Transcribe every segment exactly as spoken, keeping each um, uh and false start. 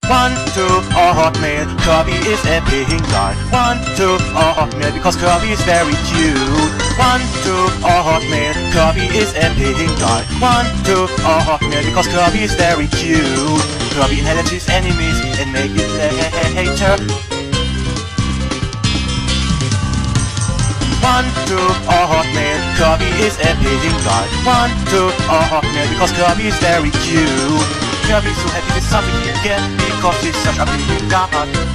One, two, or Hotmail, Kirby is a pink guy. One, two, or Hotmail, because Kirby is very cute. One, two, or Hotmail, Kirby is a pink guy. One, two, or Hotmail, because Kirby is very cute. Kirby inherits his enemies and make it later. One, two, or Hotmail, Kirby is a pink guy. One, two, or Hotmail, because Kirby is very cute. Kirby's so happy with something he can because he's such a big god.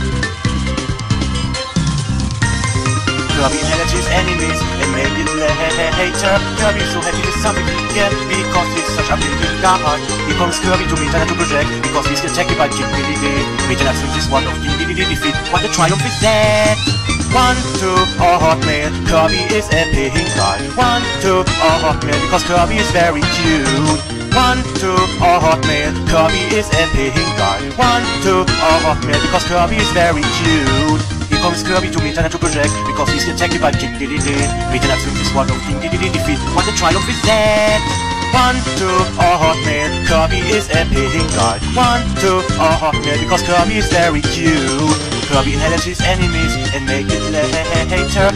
Kirby inherits his enemies and make it later. Kirby's so happy with something he can because he's such a big god. Here comes Kirby to meet another project because he's attacked by King Dedede. Meet an absence is one of King Dedede defeat. What a triumph is that! One, two, or Hotmail, Kirby is a pink guy. One, two, or Hotmail, because Kirby is very cute. One, two, or Hotmail, Kirby is a pink guy. One, two, or Hotmail, because Kirby is very cute. Here comes Kirby to meet another project because he's attacked by King Dedede. Meet an absence is one of King Dedede defeat. What a triumph is that! One, two, or Hotmail, Kirby is a pink guy. One, two, or Hotmail, because Kirby is very cute. Kirby inherits his enemies and make it later.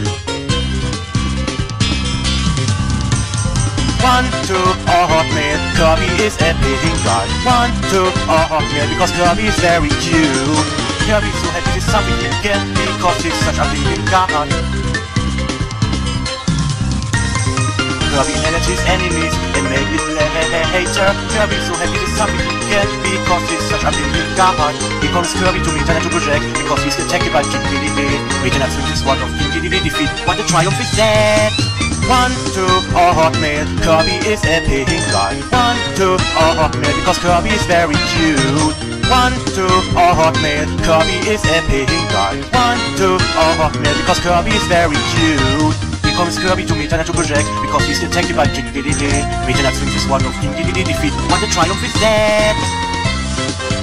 One, two, or Hotmail, Kirby is a pink guy. One, two, or Hotmail, because Kirby is very cute. Kirby's so happy with something he can because he's such a big god. Kirby inherits his enemies and make it later. Kirby's so happy with something he can because he's such a big god. Here comes Kirby to meet another project because he's attacked by King Dedede. Meet an absence is one of King Dedede defeat. What a triumph is that! One, two, or Hotmail, Kirby is a pink guy. One, two, or Hotmail, because Kirby is very cute. One, two, or Hotmail, Kirby is a pink guy. One, two, or Hotmail, because Kirby is very cute. Here comes Kirby to meet another project because he's attacked by King Dedede. Meet an absence is one of King Dedede defeat. What a triumph is that!